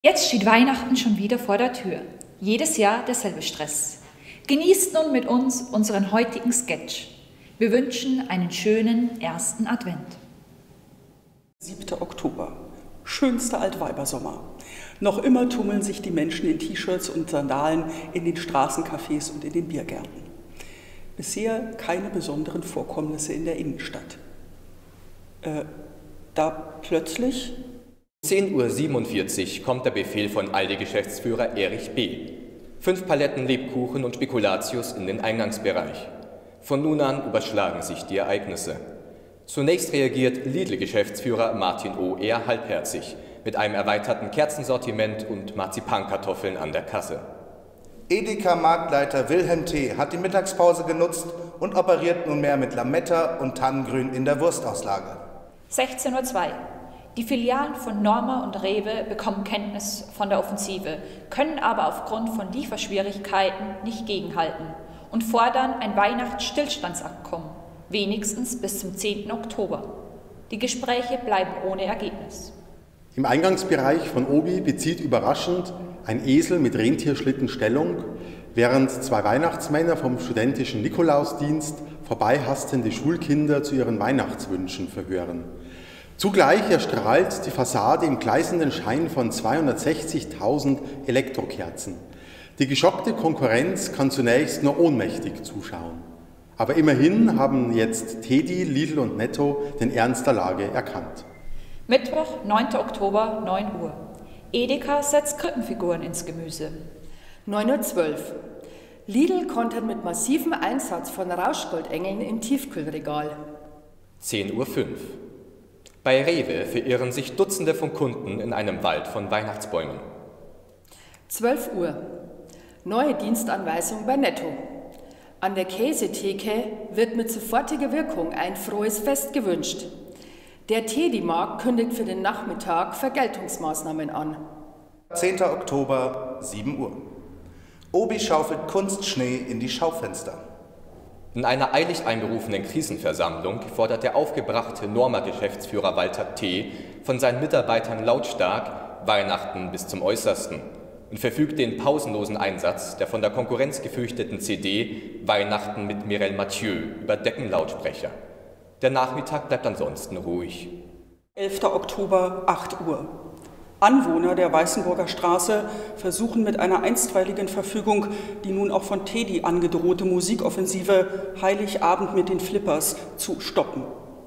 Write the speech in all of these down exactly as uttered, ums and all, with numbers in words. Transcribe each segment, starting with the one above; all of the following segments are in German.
Jetzt steht Weihnachten schon wieder vor der Tür. Jedes Jahr derselbe Stress. Genießt nun mit uns unseren heutigen Sketch. Wir wünschen einen schönen ersten Advent. siebter Oktober. Schönster Altweibersommer. Noch immer tummeln sich die Menschen in T-Shirts und Sandalen in den Straßencafés und in den Biergärten. Bisher keine besonderen Vorkommnisse in der Innenstadt. Äh, da plötzlich... zehn Uhr siebenundvierzig kommt der Befehl von Aldi-Geschäftsführer Erich B. Fünf Paletten Lebkuchen und Spekulatius in den Eingangsbereich. Von nun an überschlagen sich die Ereignisse. Zunächst reagiert Lidl-Geschäftsführer Martin O. eher halbherzig mit einem erweiterten Kerzensortiment und Marzipankartoffeln an der Kasse. Edeka-Marktleiter Wilhelm T. hat die Mittagspause genutzt und operiert nunmehr mit Lametta und Tannengrün in der Wurstauslage. sechzehn Uhr zwei. Die Filialen von Norma und Rewe bekommen Kenntnis von der Offensive, können aber aufgrund von Lieferschwierigkeiten nicht gegenhalten und fordern ein Weihnachtsstillstandsabkommen, wenigstens bis zum zehnten Oktober. Die Gespräche bleiben ohne Ergebnis. Im Eingangsbereich von Obi bezieht überraschend ein Esel mit Rentierschlitten Stellung, während zwei Weihnachtsmänner vom studentischen Nikolausdienst vorbeihastende Schulkinder zu ihren Weihnachtswünschen verhören. Zugleich erstrahlt die Fassade im gleißenden Schein von zweihundertsechzigtausend Elektrokerzen. Die geschockte Konkurrenz kann zunächst nur ohnmächtig zuschauen. Aber immerhin haben jetzt Teddy, Lidl und Netto den Ernst der Lage erkannt. Mittwoch, neunter Oktober, neun Uhr. Edeka setzt Krippenfiguren ins Gemüse. neun Uhr zwölf. Lidl kontert mit massivem Einsatz von Rauschgoldengeln im Tiefkühlregal. zehn Uhr fünf. Bei Rewe verirren sich Dutzende von Kunden in einem Wald von Weihnachtsbäumen. zwölf Uhr. Neue Dienstanweisung bei Netto. An der Käsetheke wird mit sofortiger Wirkung ein frohes Fest gewünscht. Der Teddy-Markt kündigt für den Nachmittag Vergeltungsmaßnahmen an. zehnter Oktober, sieben Uhr. Obi schaufelt Kunstschnee in die Schaufenster. In einer eilig einberufenen Krisenversammlung fordert der aufgebrachte Norma-Geschäftsführer Walter T. von seinen Mitarbeitern lautstark Weihnachten bis zum Äußersten und verfügt den pausenlosen Einsatz der von der Konkurrenz gefürchteten C D Weihnachten mit Mireille Mathieu über Deckenlautsprecher. Der Nachmittag bleibt ansonsten ruhig. elfter Oktober, acht Uhr. Anwohner der Weißenburger Straße versuchen mit einer einstweiligen Verfügung die nun auch von Teddy angedrohte Musikoffensive Heiligabend mit den Flippers zu stoppen.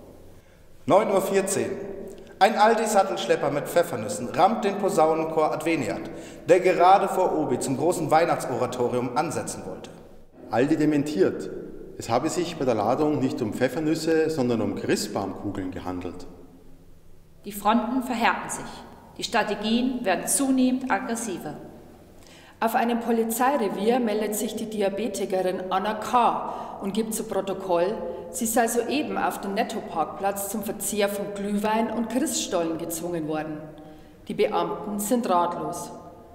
neun Uhr vierzehn. Ein Aldi-Sattelschlepper mit Pfeffernüssen rammt den Posaunenchor Adveniat, der gerade vor Obi zum großen Weihnachtsoratorium ansetzen wollte. Aldi dementiert. Es habe sich bei der Ladung nicht um Pfeffernüsse, sondern um Christbaumkugeln gehandelt. Die Fronten verhärten sich. Die Strategien werden zunehmend aggressiver. Auf einem Polizeirevier meldet sich die Diabetikerin Anna K. und gibt zu Protokoll, sie sei soeben auf den Nettoparkplatz zum Verzehr von Glühwein und Christstollen gezwungen worden. Die Beamten sind ratlos.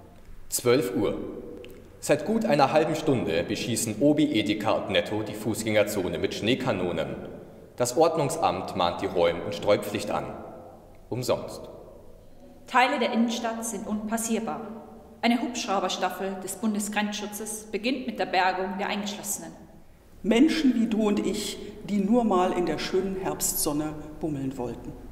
zwölf Uhr. Seit gut einer halben Stunde beschießen Obi, Edeka und Netto die Fußgängerzone mit Schneekanonen. Das Ordnungsamt mahnt die Räum- und Streupflicht an. Umsonst. Teile der Innenstadt sind unpassierbar. Eine Hubschrauberstaffel des Bundesgrenzschutzes beginnt mit der Bergung der Eingeschlossenen. Menschen wie du und ich, die nur mal in der schönen Herbstsonne bummeln wollten.